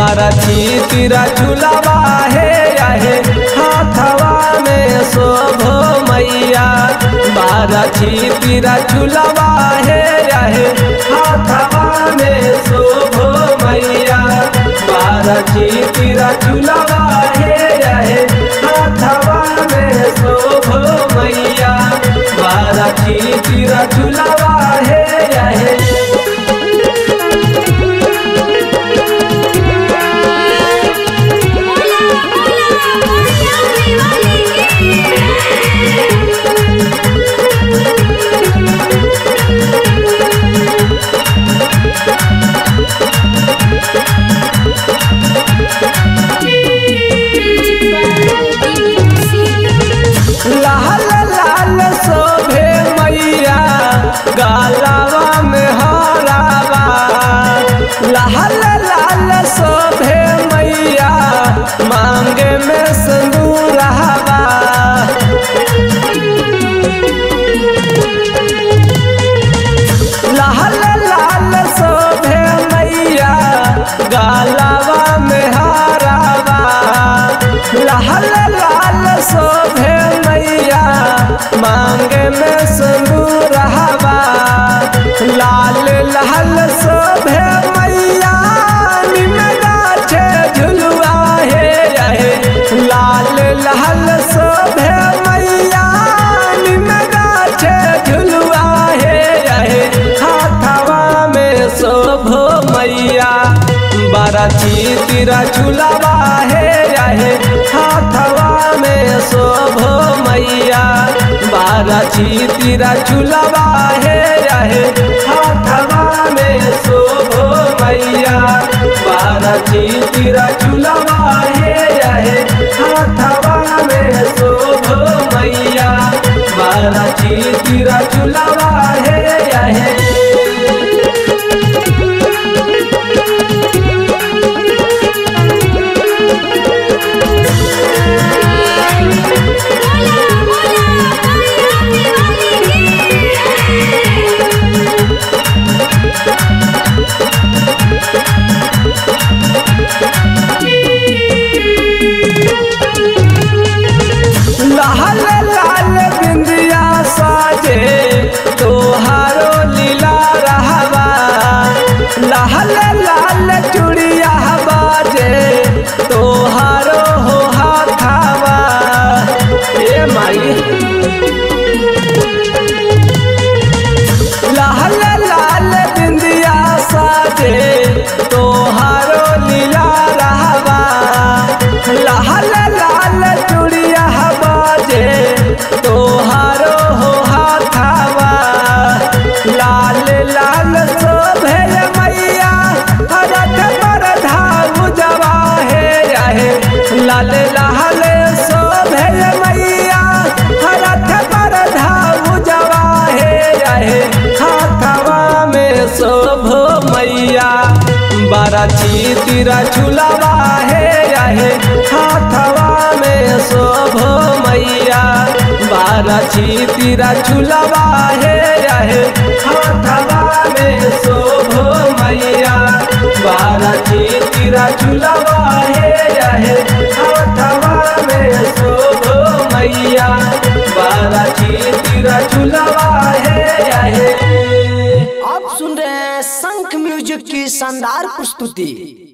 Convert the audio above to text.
बाराती तेरा झूलावा है आहे हाथवा में शोभो मैया। बाराती तेरा झूलावा है आहे हाथवा में शोभो मैया। बाराती तेरा झूलावा है आहे हाथवा में शोभो मैया। बाराती तेरा झूलावा है आहे गालावा में हरावा लाल लाल शोभे मैया। मांगे में सिंदूरवा लाल लाल शोभे मैया। गालावा में हरावा लाल लाल शोभे मैया। मांगे में सिंदूरवा लाल लाल शोभे मैया। निमगाछे झुलुआ है लाल लाल शोभे मैया। निमगाछे झुलुआ है हाथवा में शोभो मैया। बाराती तेरा झूलावा है हाथवा में शोभो मैया। बाराती तेरा झूलावा है हाथवा में शोभो मैया। बाराती तेरा झूलावा है हाथवा में शोभो मैया। बाराती तेरा झूलावा है लाल लाल बिंदिया साजे तोहारो लीला रहवा। लाल लाल चूड़िया बाजे तोहारो हो हाथवा। ए माई लाल लाल बिंदिया साजे तोहारो लीला रहवा। लाल लाल चूड़िया बाजे तोहारो हो हाथवा। लाल लाल शोभे मैया रथ पर धाऊ जवा है लाल लाल शोभे मैया रथ पर धाऊ जवा है हाथवा में शोभो मैया। बाराती तेरा झूलावा है हाथवा में शोभो मैया। बाराती तेरा झूलावा है हाथवा में शोभो मैया। बाराती तेरा झूलावा है हाथवा में शोभो मैया। बाराती तेरा झूलावा है। आप सुन रहे हैं शंख म्यूजिक की शानदार प्रस्तुति।